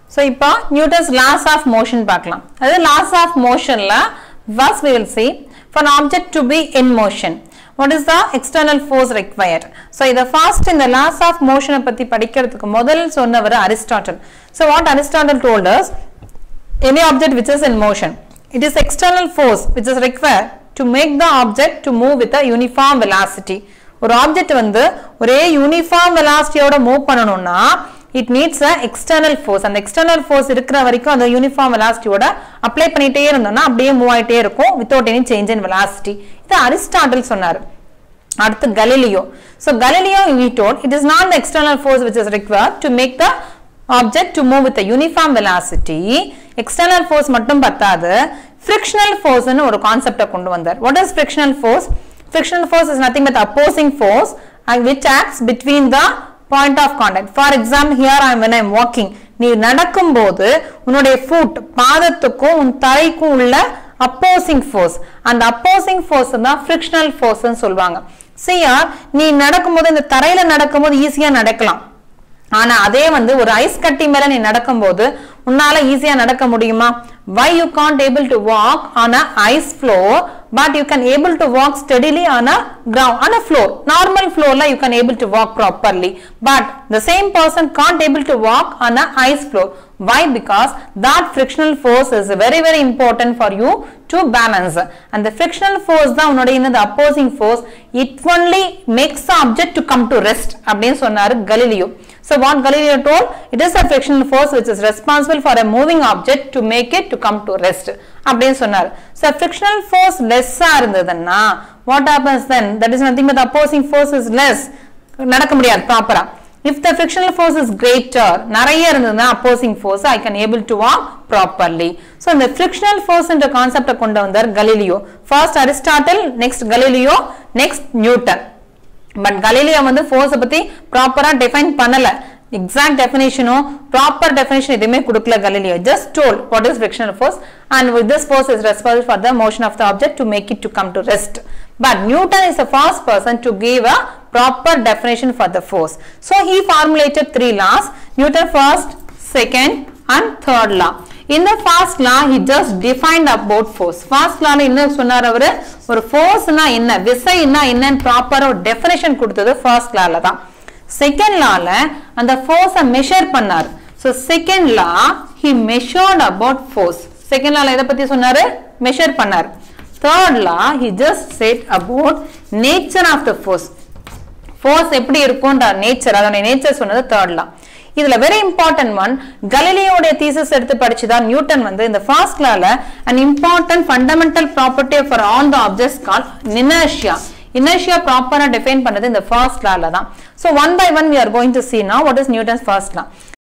So இப்போ Newton's laws of motion பார்க்கலாம். அது laws of motionல first we will see for an object to be in motion. What is the external force required? So இத first in the laws of motion பத்தி படிக்கிறதுக்கு முதல் சொன்னவர் Aristotle. So what Aristotle told us, any object which is in motion, it is external force which is required to make the object to move with a uniform velocity. ஒரு object வந்து ஒரே uniform வெலாசிட்டியோட move பண்ணனும்னா it needs a external force. அந்த external force இருக்கிற வரைக்கும் அந்த uniform வெலாசிட்டியோட apply பண்ணிட்டே இருந்தோம்னா அப்படியே மூவ் ஆயிட்டே இருக்கும் without any change in velocity. இது அரிஸ்டாட்டில் சொன்னாரு. அடுத்து Galileo. So Galileo he told it is not the external force which is required to make the object to move with a uniform velocity. External force மட்டும் பத்தாது, frictional force ன்னு ஒரு கான்செப்ட கொண்டு வந்தார். What is frictional force? Frictional force is nothing but opposing force which acts between the point of contact. For example, here when I am walking, நீ நடக்கும்போது உன்னுடைய foot பாதத்துக்கும் உன் தரைக்கும் உள்ள opposing force, அந்த opposing force தான் frictional force ன்னு சொல்வாங்க. See here, நீ நடக்கும்போது இந்த தரையில நடக்கும்போது ஈஸியா நடக்கலாம். ஆனா அதே வந்து ஒரு ஐஸ் கட்டி மேல நீ நடக்கும்போது உன்னால ஈஸியா நடக்க முடியுமா? Why you can't able to walk on a ice floor but you can able to walk steadily on a ground, on a floor, normal floor la you can able to walk properly, but the same person can't able to walk on a ice floor. Why? Because that frictional force is very very important for you to balance, and the frictional force da unoda in the opposing force, it only makes the object to come to rest அப்படினு சொன்னாரு Galileo. So what Galileo told, it is a frictional force which is responsible for a moving object to make it to come to rest அப்படினு சொன்னாரு. So frictional force less ஆ இருந்ததுன்னா what happens then? That is nothing but the opposing force is less, நடக்க முடியாது ப்ராப்பரா. If the frictional force is greater, நிறைய இருந்ததுன்னா opposing force, I can able to walk properly. So இந்த frictional force என்ற கான்செப்ட கொண்டு வந்தார் Galileo. First Aristotle, next Galileo, next Newton. But Galileo வந்து force பத்தி ப்ராப்பரா டிஃபைன் பண்ணல. Exact definition or proper definition எதுமே கொடுக்கல Galileo. Just told what is frictional force, and with this force is responsible for the motion of the object to make it to come to rest. But Newton is the first person to give a proper definition for the force. So he formulated three laws. Newton first, second and third law. In the first law he just defined about force. First law ல என்ன சொன்னார் அவரு, ஒரு forceனா என்ன, விசைனா என்னன்னு ப்ராப்பரா ஒரு definition கொடுத்தது first law ல தான். Second law ல அந்த force மெஷர் பண்ணார். So second law he measured about force. Second law ல எதை பத்தி சொன்னாரு, மெஷர் பண்ணார். Third law he just said about nature of the force. Force எப்படி இருக்கும்ன்ற நேச்சர், அதோட நேச்சர் சொன்னது third law. இதுல very important one, Galileo உடைய thesis எடுத்து படிச்சுதான் நியூட்டன் வந்து இந்த first law ல an important fundamental property for all the objects called inertia. Inertia proper define பண்ணது இந்த first law ல தான். So one by one we are going to see now what is Newton's first law.